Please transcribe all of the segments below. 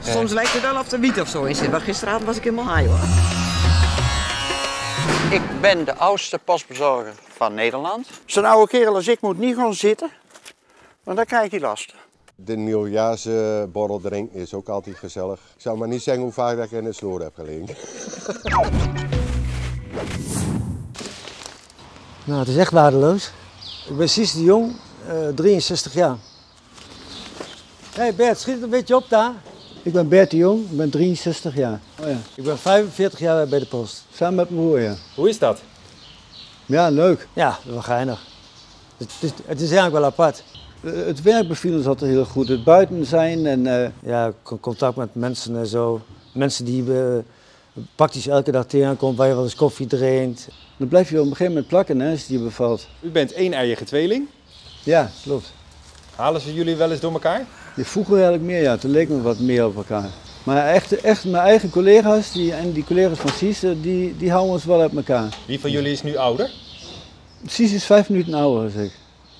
Soms lijkt het wel of er wiet of zo in zit, maar gisteravond was ik helemaal high hoor. Ik ben de oudste postbezorger van Nederland. Zo'n oude kerel als ik moet niet gaan zitten, want dan krijg je last. De nieuwjaarsborrel drinken is ook altijd gezellig. Ik zou maar niet zeggen hoe vaak dat ik in de sloot heb gelegen. Nou, het is echt waardeloos. Ik ben Sies de Jong, 63 jaar. Hé hey Bert, schiet het een beetje op daar. Ik ben Bert de Jong, ik ben 63 jaar. Oh ja. Ik ben 45 jaar bij de post. Samen met mijn broer, ja. Hoe is dat? Ja, leuk. Ja, dat is wel geinig. Het is eigenlijk wel apart. Het werk beviel ons altijd heel goed. Het buiten zijn en ja, contact met mensen en zo. Mensen die praktisch elke dag tegenkomt, waar je wel eens koffie drinkt. Dan blijf je op een gegeven moment plakken hè, als het je bevalt. U bent één-eiige tweeling. Ja, klopt. Halen ze jullie wel eens door elkaar? Ja, vroeger eigenlijk meer, ja. Toen leek me wat meer op elkaar. Maar echt mijn eigen collega's en die collega's van Sies, die houden ons wel uit elkaar. Wie van jullie is nu ouder? Sies is 5 minuten ouder, zeg ik.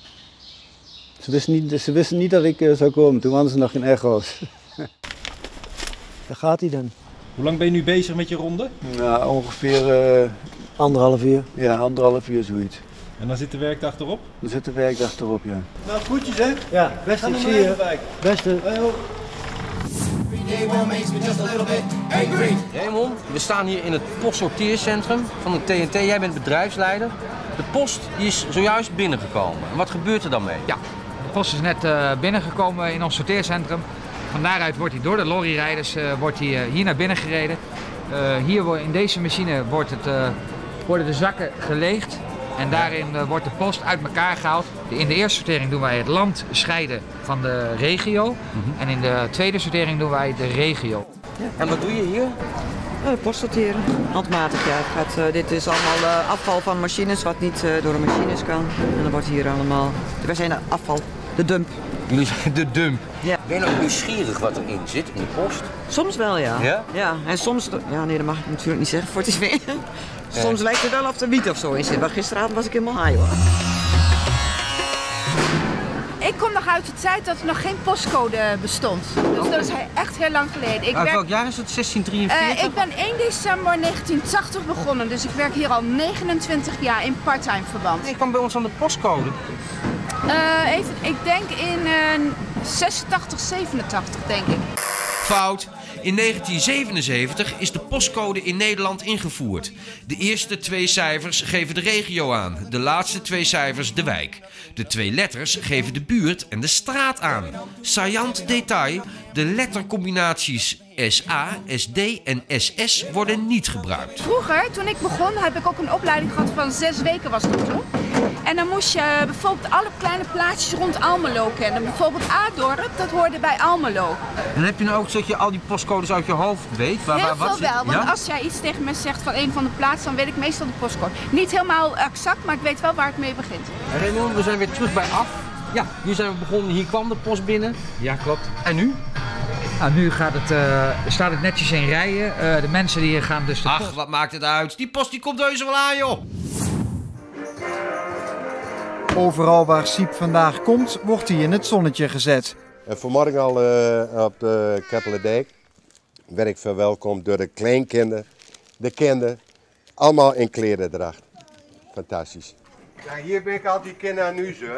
Ze wisten niet dat ik zou komen, toen hadden ze nog geen echo's. Daar gaat hij dan. Hoe lang ben je nu bezig met je ronde? Nou, ongeveer 1,5 uur. Ja, 1,5 uur zoiets. En dan zit de werkdag erop? Dan zit de werkdag erop, ja. Nou, groetjes hè? Ja, beste, ik zie je. Beste. Raymond, we staan hier in het postsorteercentrum van de TNT. Jij bent bedrijfsleider. De post die is zojuist binnengekomen. En wat gebeurt er dan mee? Ja, de post is net binnengekomen in ons sorteercentrum. Van daaruit wordt hij door de lorryrijders hier naar binnen gereden. Hier in deze machine worden de zakken geleegd. En daarin wordt de post uit elkaar gehaald. In de eerste sortering doen wij het land scheiden van de regio. En in de tweede sortering doen wij de regio. Ja. En wat doe je hier? Post sorteren, handmatig ja. Dit is allemaal afval van machines wat niet door de machines kan. En dan wordt hier allemaal, wij zijn de afval, de dump. Jullie zijn de dump. Ja. Ben je nou nieuwsgierig wat erin zit in de post? Soms wel ja. Ja? Ja, en soms, ja nee dat mag ik natuurlijk niet zeggen voor tv. Soms lijkt het wel of er wiet of zo in zit, maar gisteravond was ik helemaal high hoor. Ik kom nog uit de tijd dat er nog geen postcode bestond. Dus dat is echt heel lang geleden. Uit welk jaar is het? 1643? Ik ben 1 december 1980 begonnen, dus ik werk hier al 29 jaar in parttime verband. Ik kwam bij ons aan de postcode. Ik denk in 86, 87 denk ik. Fout. In 1977 is de postcode in Nederland ingevoerd. De eerste 2 cijfers geven de regio aan, de laatste 2 cijfers de wijk. De 2 letters geven de buurt en de straat aan. Saillant detail, de lettercombinaties SA, SD en SS worden niet gebruikt. Vroeger, toen ik begon, heb ik ook een opleiding gehad van 6 weken was dat toen. En dan moest je bijvoorbeeld alle kleine plaatsjes rond Almelo kennen. Bijvoorbeeld Adorp, dat hoorde bij Almelo. En heb je nou ook dat je al die postcodes uit je hoofd weet? Heel veel wel, want als jij iets tegen me zegt van een van de plaatsen, dan weet ik meestal de postcode. Niet helemaal exact, maar ik weet wel waar het mee begint. Raymond, we zijn weer terug bij af. Ja, hier zijn we begonnen, hier kwam de post binnen. Ja, klopt. En nu? Nou, nu staat het netjes in rijen. De mensen die gaan dus de post... Ach, wat maakt het uit? Die post die komt heus wel aan, joh! Overal waar Siep vandaag komt, wordt hij in het zonnetje gezet. En vanmorgen al op de Kettelendijk werd ik verwelkomd door de kleinkinderen, de kinderen, allemaal in klerendracht. Fantastisch. Ja, hier ben ik altijd kinderen nu zo.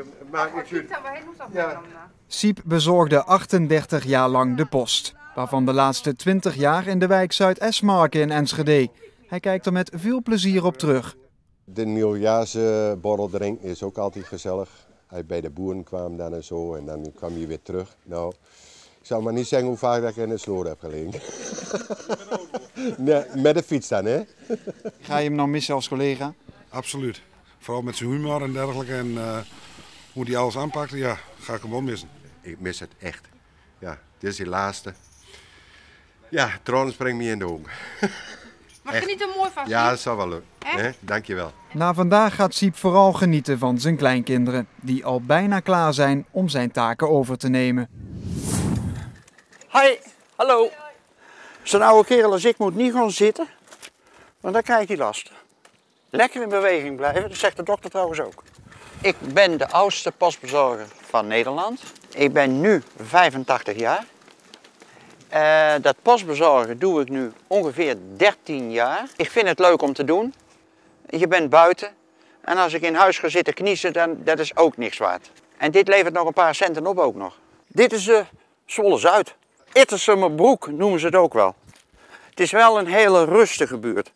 Siep bezorgde 38 jaar lang de post, waarvan de laatste 20 jaar in de wijk Zuid-Esmarken in Enschede. Hij kijkt er met veel plezier op terug. De nieuwjaarsborrel drinken is ook altijd gezellig. Hij bij de boeren kwam dan en zo en dan kwam hij weer terug. Nou, ik zal maar niet zeggen hoe vaak dat ik in de sloot heb gelegen. Nee, met de fiets dan, hè? Ga je hem nou missen als collega? Absoluut. Vooral met zijn humor en dergelijke en hoe hij alles aanpakte, ja, ga ik hem wel missen. Ik mis het echt. Ja, dit is die laatste. Ja, tranen springen me in de ogen. Maar geniet er mooi van. Ja, dat zal wel lukken. Dankjewel. Na vandaag gaat Siep vooral genieten van zijn kleinkinderen, die al bijna klaar zijn om zijn taken over te nemen. Hi, hallo. Zo'n oude kerel als ik moet niet gaan zitten, want dan krijg je last. Lekker in beweging blijven, dat zegt de dokter trouwens ook. Ik ben de oudste postbezorger van Nederland. Ik ben nu 85 jaar. Dat postbezorgen doe ik nu ongeveer 13 jaar. Ik vind het leuk om te doen. Je bent buiten. En als ik in huis ga zitten kniezen, dan dat is ook niks waard. En dit levert nog een paar centen op ook nog. Dit is de Zwolle Zuid. Ittersumerbroek noemen ze het ook wel. Het is wel een hele rustige buurt.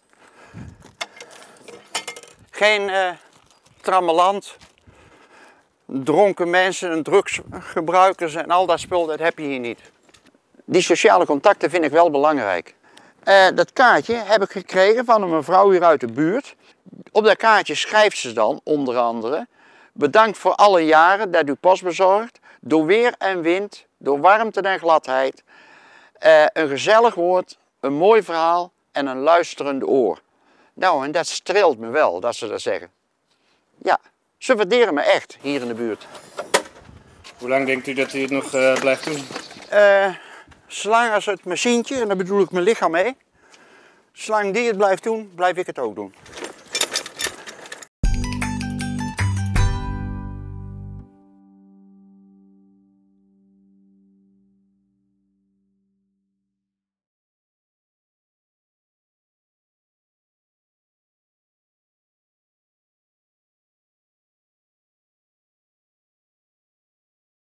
Geen trammeland, dronken mensen, drugsgebruikers en al dat spul, dat heb je hier niet. Die sociale contacten vind ik wel belangrijk. Dat kaartje heb ik gekregen van een mevrouw hier uit de buurt. Op dat kaartje schrijft ze dan onder andere: bedankt voor alle jaren dat u post bezorgt, door weer en wind, door warmte en gladheid. Een gezellig woord, een mooi verhaal en een luisterend oor. Nou, en dat streelt me wel dat ze dat zeggen. Ja, ze waarderen me echt hier in de buurt. Hoe lang denkt u dat u het nog blijft doen? Zolang als het machientje, en daar bedoel ik mijn lichaam mee, zolang die het blijft doen, blijf ik het ook doen.